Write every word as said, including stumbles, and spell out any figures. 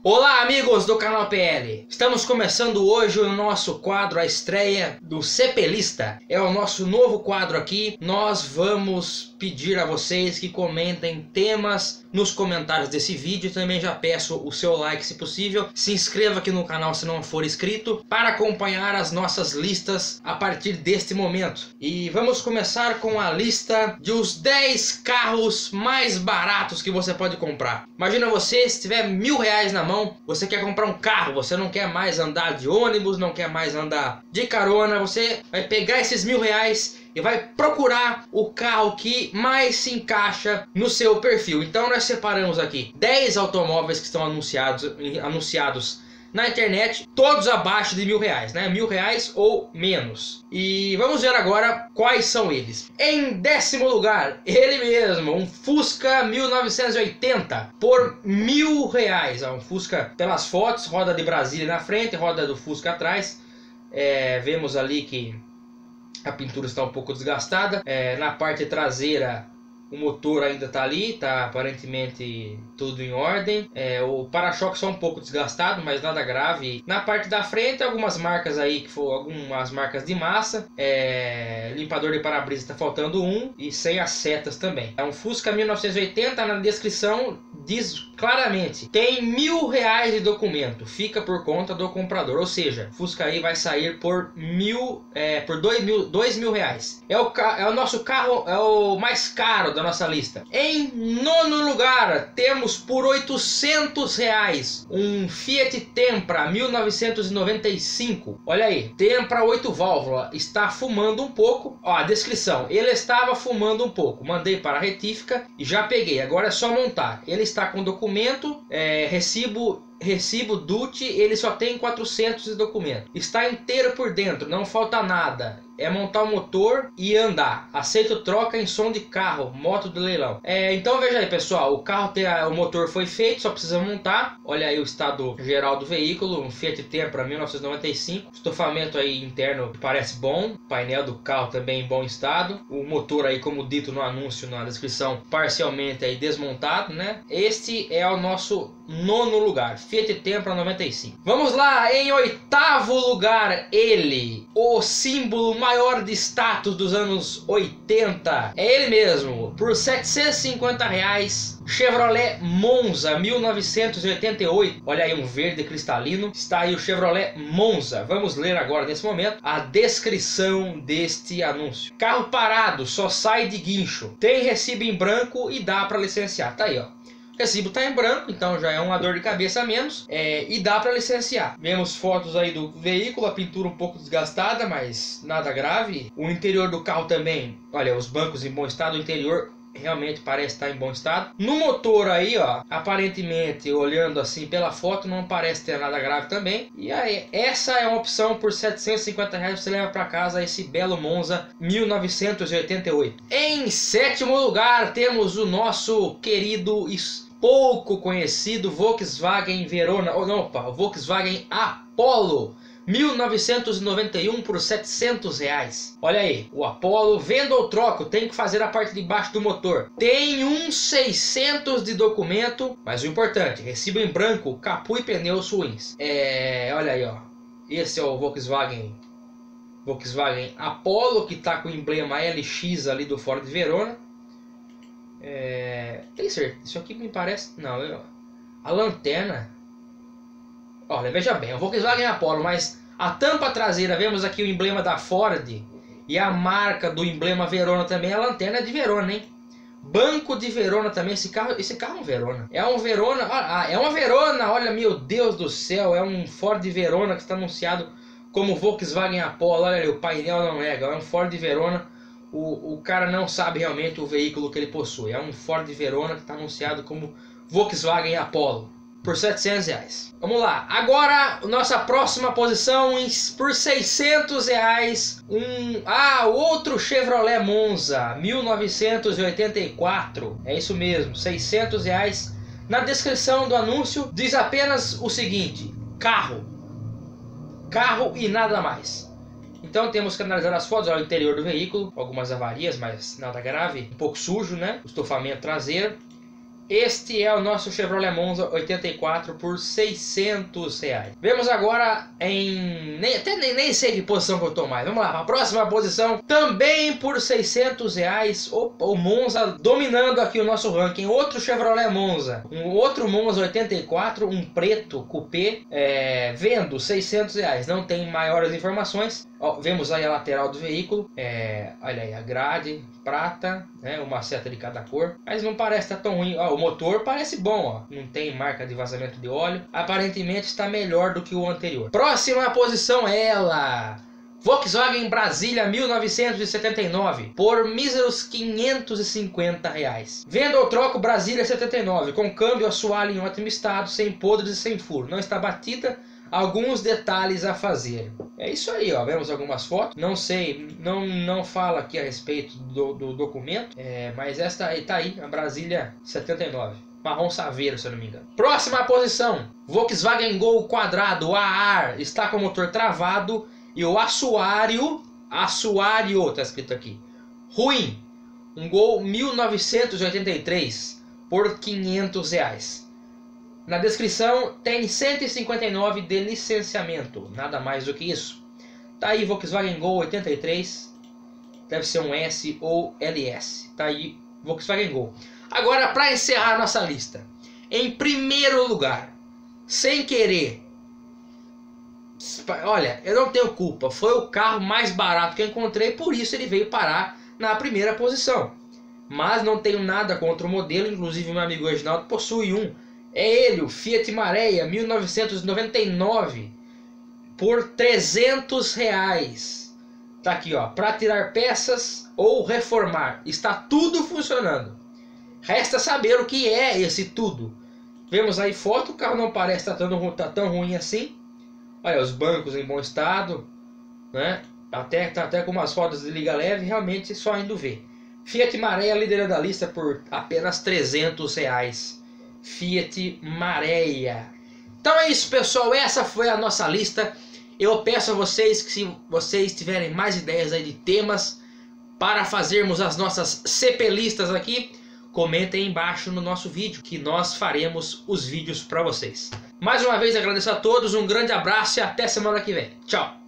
Olá amigos do canal P L, estamos começando hoje o nosso quadro, a estreia do CPLista. É o nosso novo quadro aqui. Nós vamos pedir a vocês que comentem temas nos comentários desse vídeo. Também já peço o seu like se possível. Se inscreva aqui no canal se não for inscrito, para acompanhar as nossas listas a partir deste momento. E vamos começar com a lista dos dez carros mais baratos que você pode comprar. Imagina você, se tiver mil reais na mão, você quer comprar um carro, você não quer mais andar de ônibus, não quer mais andar de carona, você vai pegar esses mil reais e vai procurar o carro que mais se encaixa no seu perfil. Então nós separamos aqui dez automóveis que estão anunciados, anunciados na internet, todos abaixo de mil reais, né? Mil reais ou menos. E vamos ver agora quais são eles. Em décimo lugar, ele mesmo, um Fusca mil novecentos e oitenta por mil reais. Um Fusca pelas fotos, roda de Brasília na frente, roda do Fusca atrás. É, vemos ali que a pintura está um pouco desgastada. É, na parte traseira, o motor ainda está ali, está aparentemente tudo em ordem. É, o para-choque só um pouco desgastado, mas nada grave. Na parte da frente, algumas marcas aí, que foram algumas marcas de massa. É, limpador de para-brisa está faltando um e sem as setas também. É um Fusca mil novecentos e oitenta, na descrição diz claramente: tem mil reais de documento, fica por conta do comprador. Ou seja, Fusca aí vai sair por mil, é, por dois mil, dois mil reais. É o, é o nosso carro, é o mais caro da nossa lista. Em nono lugar, temos por oitocentos reais um Fiat Tempra mil novecentos e noventa e cinco. Olha aí, Tempra oito válvulas, está fumando um pouco. Ó, a descrição: ele estava fumando um pouco, mandei para a retífica e já peguei, agora é só montar. Ele está com documento, é, recibo Recibo D U T, ele só tem quatrocentos de documento. Está inteiro por dentro, não falta nada. É montar o motor e andar. Aceito troca em som de carro, moto do leilão. É, então veja aí, pessoal, o carro tem a, o motor foi feito, só precisa montar. Olha aí o estado geral do veículo, um Fiat Tempra mil novecentos e noventa e cinco. Estofamento aí interno parece bom, painel do carro também em bom estado. O motor aí, como dito no anúncio, na descrição, parcialmente aí desmontado, né? Este é o nosso nono lugar, Fiat Tempra noventa e cinco. Vamos lá, em oitavo lugar, ele, o símbolo maior de status dos anos oitenta, é ele mesmo, por setecentos e cinquenta reais, Chevrolet Monza mil novecentos e oitenta e oito. Olha aí, um verde cristalino. Está aí o Chevrolet Monza. Vamos ler agora nesse momento a descrição deste anúncio. Carro parado, só sai de guincho, tem recibo em branco e dá para licenciar. Tá aí, ó. O recibo está em branco, então já é uma dor de cabeça a menos, é, e dá para licenciar. Vemos fotos aí do veículo, a pintura um pouco desgastada, mas nada grave. O interior do carro também, olha, os bancos em bom estado, o interior realmente parece estar em bom estado. No motor aí, ó, aparentemente, olhando assim pela foto, não parece ter nada grave também. E aí, essa é uma opção por setecentos e cinquenta reais, você leva para casa esse belo Monza mil novecentos e oitenta e oito. Em sétimo lugar, temos o nosso querido pouco conhecido Volkswagen Verona, ou não, opa, Volkswagen Apollo mil novecentos e noventa e um por setecentos reais. Olha aí, o Apollo, vendo ou troco, tem que fazer a parte de baixo do motor. Tem uns seiscentos de documento, mas o importante, recibo em branco, capô e pneus ruins. É, olha aí, ó. Esse é o Volkswagen Volkswagen Apollo, que está com o emblema L X ali do Ford Verona. É, tem certeza, isso aqui me parece, não, eu, a lanterna, olha, veja bem, o Volkswagen Apollo, mas a tampa traseira, vemos aqui o emblema da Ford e a marca do emblema Verona também, a lanterna é de Verona, hein? Banco de Verona também, esse carro, esse carro é um Verona, é um Verona, ah, é uma Verona, olha, meu Deus do céu, é um Ford Verona que está anunciado como Volkswagen Apollo. Olha ali, o painel não é, é um Ford Verona. O, o cara não sabe realmente o veículo que ele possui. É um Ford Verona que está anunciado como Volkswagen Apollo por setecentos reais. Vamos lá. Agora, nossa próxima posição, por seiscentos reais, um ah, outro Chevrolet Monza mil novecentos e oitenta e quatro. É isso mesmo, seiscentos reais. Na descrição do anúncio diz apenas o seguinte: carro. Carro e nada mais. Então temos que analisar as fotos, olha o interior do veículo, algumas avarias, mas nada grave, um pouco sujo, né? O estofamento traseiro. Este é o nosso Chevrolet Monza oitenta e quatro por seiscentos reais. Vemos agora em... Nem, até nem, nem sei que posição que eu tô mais. Vamos lá, a próxima posição, também por seiscentos reais. Opa, o Monza dominando aqui o nosso ranking. Outro Chevrolet Monza. Um outro Monza oitenta e quatro, um preto coupé, é, vendo seiscentos reais. Não tem maiores informações. Ó, vemos aí a lateral do veículo. É, olha aí a grade prata, né, uma seta de cada cor. Mas não parece estar tão ruim. Ó, o motor parece bom, ó. Não tem marca de vazamento de óleo. Aparentemente está melhor do que o anterior. Próxima posição, ela... Volkswagen Brasília mil novecentos e setenta e nove por míseros quinhentos e cinquenta reais. Vendo ou troco Brasília setenta e nove com câmbio assoalho em ótimo estado, sem podres e sem furo. Não está batida. Alguns detalhes a fazer. É isso aí, ó. Vemos algumas fotos. Não sei, não, não fala aqui a respeito do, do documento. É, mas esta aí tá aí, a Brasília setenta e nove. Marrom saveiro, se eu não me engano. Próxima posição. Volkswagen Gol quadrado A ar está com o motor travado e o assoalho, assoalho, tá escrito aqui, ruim. Um Gol mil novecentos e oitenta e três por quinhentos reais. Na descrição tem cento e cinquenta e nove de licenciamento, nada mais do que isso. Tá aí Volkswagen Gol oitenta e três, deve ser um S ou L S. Tá aí Volkswagen Gol. Agora, para encerrar nossa lista, em primeiro lugar, sem querer, olha, eu não tenho culpa, foi o carro mais barato que eu encontrei, por isso ele veio parar na primeira posição. Mas não tenho nada contra o modelo, inclusive meu amigo Reginaldo possui um. É ele, o Fiat Marea mil novecentos e noventa e nove por trezentos reais. Tá aqui, ó, para tirar peças ou reformar. Está tudo funcionando. Resta saber o que é esse tudo. Vemos aí foto, o carro não parece estar tá tão, tá tão ruim assim. Olha, os bancos em bom estado, né? Até, tá até com umas rodas de liga leve, realmente só indo ver. Fiat Marea liderando a lista por apenas trezentos reais. Fiat Marea. Então é isso, pessoal, essa foi a nossa lista. Eu peço a vocês que, se vocês tiverem mais ideias aí de temas para fazermos as nossas C P listas aqui, comentem aí embaixo no nosso vídeo, que nós faremos os vídeos para vocês. Mais uma vez agradeço a todos, um grande abraço e até semana que vem. Tchau!